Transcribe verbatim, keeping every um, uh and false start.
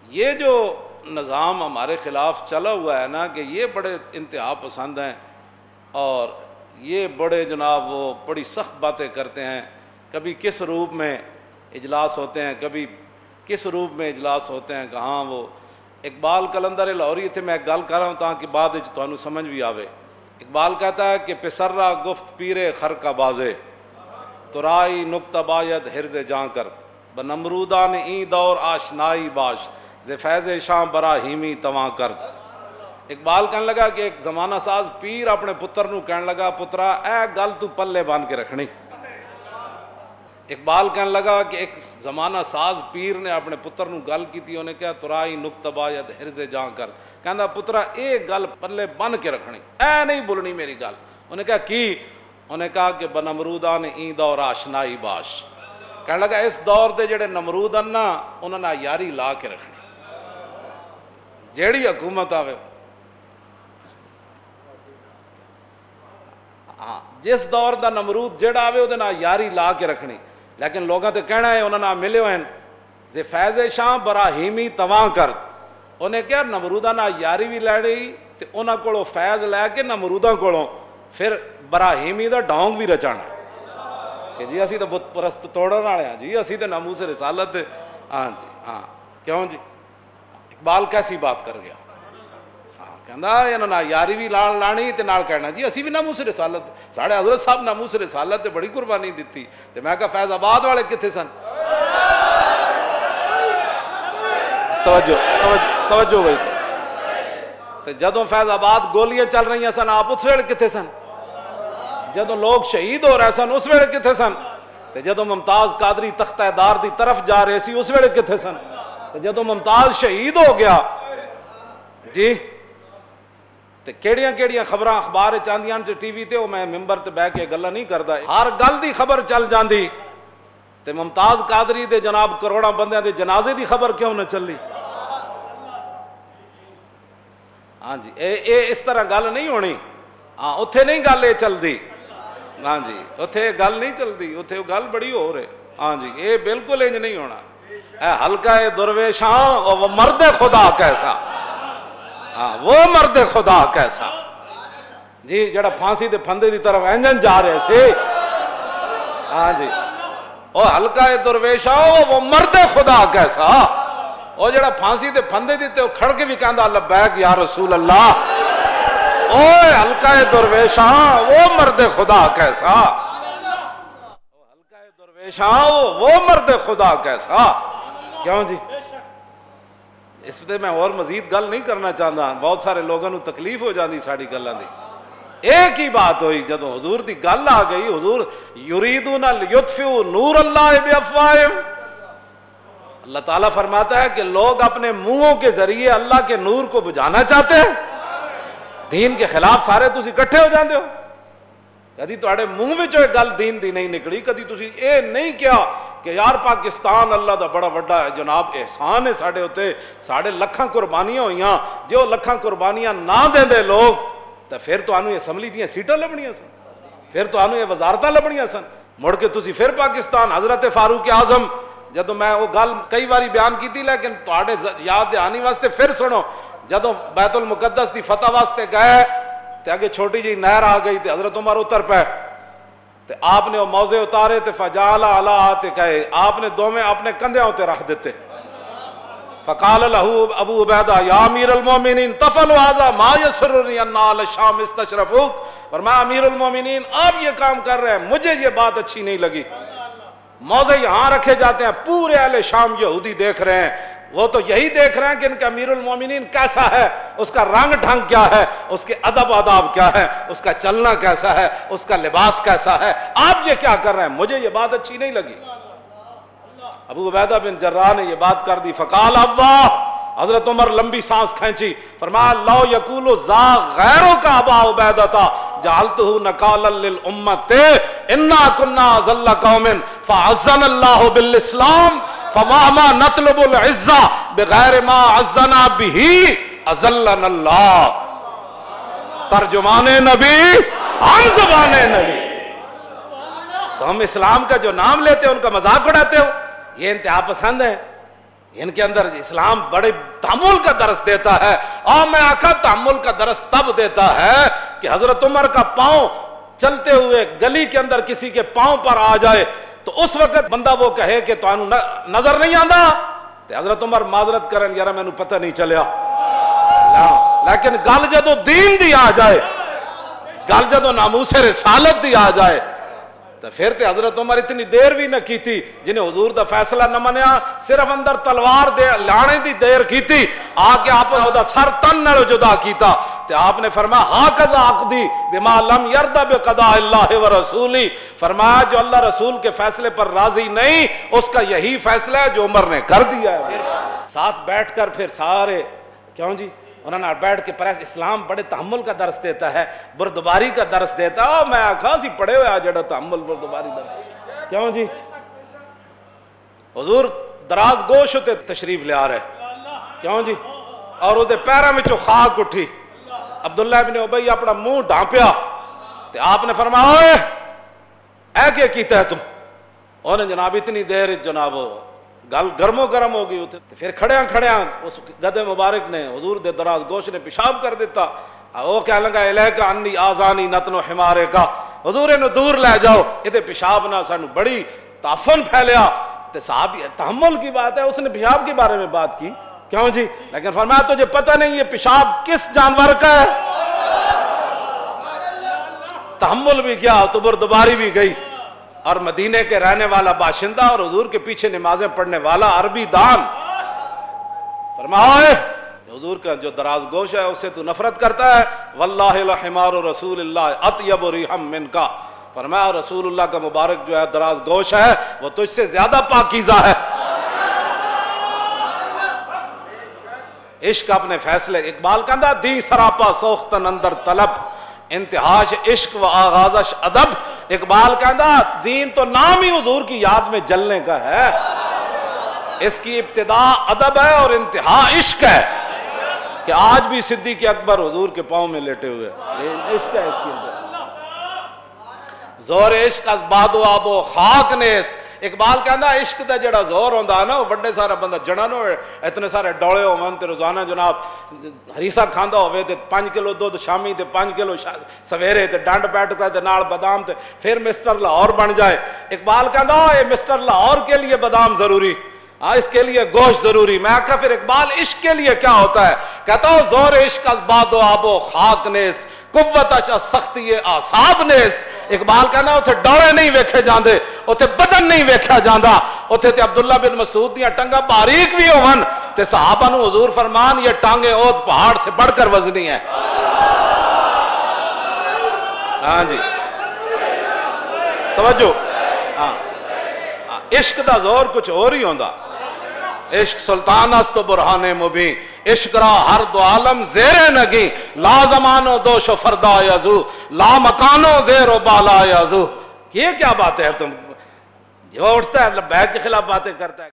یہ جو نظام ہمارے خلاف چلا ہوا ہے نا کہ یہ بڑے انتہا پسند ہیں اور یہ بڑے جناب وہ بڑی سخت باتیں کرتے ہیں، کبھی کس روپ میں اجلاس ہوتے ہیں، کبھی کس روپ میں اجلاس ہوتے ہیں، کہاں وہ اقبال قلندر لاہوری تھے، میں ایک گل کر رہا ہوں تاکہ بعد وچ تانوں سمجھ بھی آوے۔ اقبال کہتا ہے کہ پسرا گفت پیرے خر کا بازے ترائی نکتہ باید حرز جاں کر بنمرودان این دور آشنائی باش ز فیض شاں براہیمی تواں کرد۔ اقبال کہنے لگا کہ ایک زمانہ ساز پیر اپنے پتر نو کہنے لگا پترا اے گل تو پلے بان کے رکھنی۔ اقبال کہنے لگا کہ ایک زمانہ ساز پیر نے اپنے پتر نو گل کی تھی، انہیں کہا ترائی نکتہ باید حرز جاں کرد، کہنا پترا اے گل پلے بن کے رکھنی، اے نہیں بولنی میری گل۔ انہیں کہا کی؟ انہیں کہا کہ بنمرودان این دور آشنائی باش، کہنے لگا اس دور دے جڑے نمرود ہیں نا انہوں نے یاری لا کے رکھنی، جیڑی حکومت آوے ہاں جس دور دا نمرود جڑا آوے وہ یاری لا کے رکھنی، لیکن لوگوں تے کہنا ہے انہوں نے ملے ہوئے زی فیض شاں براہیمی تواں کرد۔ انہیں کیا نمرودہ نہ یاری بھی لے رہی تے انہاں کولوں فیض لے کے نمروداں کولوں پھر براہیمی دا ڈھونگ بھی رچانا کہ جی اسی تو بت پرست توڑن والے ہیں، جی اسی تو ناموس رسالت، ہاں جی ہاں کیوں جی اقبال کیسی بات کر گیا، ہاں کہندا انہاں نہ یاری بھی لان لانی تے نال کہنا جی اسی بھی ناموس رسالت، ساڑھے حضرت صاحب ناموس رسالت تے بڑی قربانی دتی، تے میں کہا فیض آباد والے کتھے سن؟ توجہ توجہ توجہ ہوئی تے جدوں فیض آباد گولیاں چل رہی سن آپ اس ویلے کتھے سن؟ جدوں لوگ شہید ہو رہے سن اس ویلے کتھے سن؟ تے جدوں ممتاز قادری تختہ دار دی طرف جا رہے سی اس ویلے کتھے سن؟ تے جدوں ممتاز شہید ہو گیا جی تے کیڑیاں کیڑیاں خبراں اخبار چاندیاں تے ٹی وی تے میں ممبر تے بیٹھ کے گلاں نہیں کردا، ہر گل دی خبر چل جاندی تے ممتاز قادری دے جناب کروڑاں بندیاں دے جنازے دی خبر کیوں نہ چلی؟ ہاں جی اے اے اس طرح گل نہیں ہونی، ہاں اتھے نہیں گل اے چلدی، ہاں جی اتھے گل نہیں چلدی، اتھے گل بڑی ہو رہے، ہاں جی اے بالکل انج نہیں ہونا۔ اے حلقہ درویشاں وہ مرد خدا کیسا، ہاں وہ مرد خدا کیسا جی جڑا پھانسی دے پھندے دی طرف انجن جا رہے سے، ہاں جی وہ حلقہ درویشاں وہ مرد خدا کیسا، وہ جڑا پھانسی دے پھندے دیتے وہ کھڑ کے بھی کہندا لبیک یا رسول اللہ، اوہ حلقہ درویشاں وہ مرد خدا کیسا، حلقہ درویشاں وہ مرد خدا کیسا، کیوں جی اس پہ میں اور مزید گل نہیں کرنا چاہتا، بہت سارے لوگوں کو تکلیف ہو جاتی ساری گلاں دی۔ ایک ہی بات ہوئی جدوں حضور دی گل آ گئی، حضور یریدون لیطفئوا نور اللہ بافواہہم، اللہ تعالیٰ فرماتا ہے کہ لوگ اپنے منہوں کے ذریعے اللہ کے نور کو بجھانا چاہتے ہیں، دین کے خلاف سارے تسی اکٹھے ہو جاندے ہو، کدی تواڈے منہ وچوں ایک گل دین دی نہیں نکلی، کدی تسی اے نہیں کیا کہ یار پاکستان اللہ دا بڑا وڈا ہے جناب احسان ہے ساڈے اوتے، ساڈے لکھاں قربانیاں ہوئیاں، جو لکھاں قربانیاں نہ دیندے لوگ تے پھر تانوں اسمبلی دیاں سیٹاں لبنیاں سن، پھر تانوں یہ وزارتاں لبنیاں سن، مڑ کے تسی پھر پاکستان حضرت فاروق اعظم، جدوں میں وہ گل کئی باری بیان کی تھی لیکن تواڈے یاد آنی واسطے پھر سنو، جدوں بیت المقدس دی فتح واسطے گئے تے اگے چھوٹی جی نہر آ گئی تے حضرت عمر اتر پے تے آپ نے وہ موزے اتارے تے فجعل علی عاتقہ، آپ نے دوویں اپنے کندھیاں تے رکھ دیتے، فقال له ابو عبیدہ یا امیر المومنین تفعل هذا ما یسرنی ان اہل الشام استشرفوک، فرمایا امیر المومنین آپ یہ کام کر رہے ہیں مجھے یہ بات اچھی نہیں لگی، موزے یہاں رکھے جاتے ہیں پورے اہل شام یہودی دیکھ رہے ہیں، وہ تو یہی دیکھ رہے ہیں کہ ان کا امیر المومنین کیسا ہے، اس کا رنگ ڈھنگ کیا ہے، اس کے ادب آداب کیا ہے، اس کا چلنا کیسا ہے، اس کا لباس کیسا ہے، آپ یہ کیا کر رہے ہیں، مجھے یہ بات اچھی نہیں لگی۔ ابو عبیدہ بن جراح نے یہ بات کر دی، فقال اللہ، حضرت عمر لمبی سانس کھینچی، فرمایا لو یقول ذا غیروں کا ابا عبیدہ جعلتہ نکالا للامت انا کنا ذل قوم فعزنا اللہ بالاسلام فمہما نطلب العزہ بغیر ما عزنا به اذلنا اللہ۔ ترجمان نبی ہم زبان نبی، تو ہم اسلام کا جو نام لیتے ہیں ان کا مذاق اڑاتے ہو، یہ انتہا پسند ہے، ان کے اندر اسلام بڑے تحمل کا درس دیتا ہے. اور میں آقا تحمل کا درس تب دیتا ہے کہ حضرت عمر کا پاؤں چلتے ہوئے گلی کے اندر کسی کے پاؤں پر آ جائے تو اس وقت بندہ وہ کہے کہ تو نظر نہیں آندا تے حضرت عمر معذرت کرن یار مینوں پتہ نہیں چلیا. لیکن گل جدو دین دی آ جائے, گل جدو ناموس رسالت دی آ جائے تو پھر تے حضرت عمر اتنی دیر بھی نہ کیتی جنہیں حضور دا فیصلہ نہ منیا, صرف اندر تلوار دے لانے دی دیر کیتی, آ کے آپ نے دا سر تن نال جدا کیتا تے آپ نے فرمایا ہاکذا عقدی بما لم یرضى بقضاء اللہ ورسولی, فرمایا جو اللہ رسول کے فیصلے پر راضی نہیں اس کا یہی فیصلہ ہے جو عمر نے کر دیا ہے. ساتھ بیٹھ کر پھر سارے کیوں جی انہوں نے بیٹھ کے پریس اسلام بڑے تحمل کا درس دیتا ہے, بردباری کا درس دیتا ہے. میں آخا سی پڑھے ہوئے آ جڑا تحمل بردباری درس کیوں جی. حضور دراز گوش ہوتے تشریف لے آ رہے کیوں جی, اور وہ پیروں میں خاک اٹھی. عبداللہ بن ابی اپنا منہ ڈھانپیا تے آپ نے فرمایا اوئے اے کیا کیتا ہے تم. انہوں نے جناب اتنی دیر جناب گل گرم و گرم ہو گئی ہوتے پھر کھڑیاں کھڑیاں اس گدے مبارک نے حضور دے دراز گوش نے پیشاب کر دیتا. وہ کہہ لگا الیک انی آزانی نتن حمارے کا, حضور انہوں دور لے جاؤ یہ پیشاب نہ سانو بڑی تعفن پھیلیا. تے صاحب تحمل کی بات ہے, اس نے پیشاب کے بارے میں بات کی کیوں جی, لیکن فرمایا تجھے پتہ نہیں یہ پیشاب کس جانور کا ہے. تحمل بھی کیا تو بردباری بھی گئی. اور مدینے کے رہنے والا باشندہ اور حضور کے پیچھے نمازیں پڑھنے والا عربی دان فرمایا حضور کا جو دراز گوش ہے اس سے تو نفرت کرتا ہے. واللہ لحمار رسول اللہ اطیب ریحا منکا, فرمایا رسول اللہ کا مبارک جو ہے دراز گوش ہے وہ تجھ سے زیادہ پاکیزہ ہے. عشق اپنے فیصلے, اقبال کہندا دی سراپا سوختن اندر طلب انتہاش عشق و آغازش ادب. اقبال کہندا دین تو نام ہی حضور کی یاد میں جلنے کا ہے, اس کی ابتدا ادب ہے اور انتہا عشق ہے. کہ آج بھی صدیق اکبر حضور کے پاؤں میں لیٹے ہوئے, عشق ہے اس کی اندر. زور عشق از باد و آب و خاک نیست. اقبال کہندا عشق دا جڑا زور ہوندا ہے نا وہ بڑے سارا بندہ جڑا نہ ہوئے اتنے سارے ڈولے ہون تے روزانہ جناب ہریسا کھاندا ہوئے تے پانچ کلو دودھ شامی تے پانچ کلو سویرے تے ڈنڈ بیٹھتا تے نال بادام تے پھر مسٹر لاہور بن جائے. اقبال کہندا یہ مسٹر لاہور کے لیے بادام ضروری, ہاں اس کے لیے گوشت ضروری. میں کہا پھر اقبال عشق کے لیے کیا ہوتا ہے, کہتا ہوں زور عشق از باد و آب و خاک نیست قوت اچ سختی اعصاب نیست. اقبال کہنا اتھے ڈوڑے نہیں ویکھے جاندے, اتھے بدن نہیں ویکھا جاندا, اتھے تے عبداللہ بن مسعود دیاں ٹنگا باریک بھی ہون تے صحابہ نو حضور فرمان یہ ٹانگیں اوت پہاڑ سے بڑھ کر وزنی ہیں. ہاں جی توجہ, ہاں عشق دا زور کچھ اور ہی ہوندا. عشق سلطان است و برہان مبین, عشق را ہر دو عالم زیر نگی, لا زمانو دوش و فردا یزو, لا مکانو زیر و بالا یزو. یہ کیا بات ہے, تم جو اٹھتا ہے لبیک کے خلاف باتیں کرتا ہے.